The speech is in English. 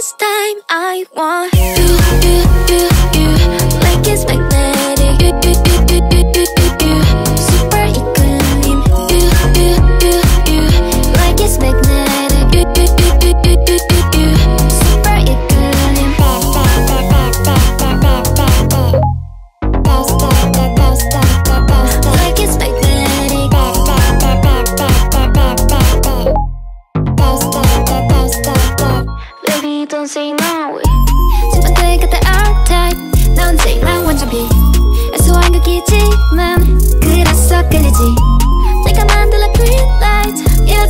This time I want you, like it's magnetic. You, super 이끌림. You, like it's magnetic. You, super 이끌림. Like it's magnetic. Baby, don't say no. 친구들 곁에 R-Type. 넌 제일랑 완전 B. 애소한 극이지만 그래서 끌리지. 내가 만들어 green light. Yeah,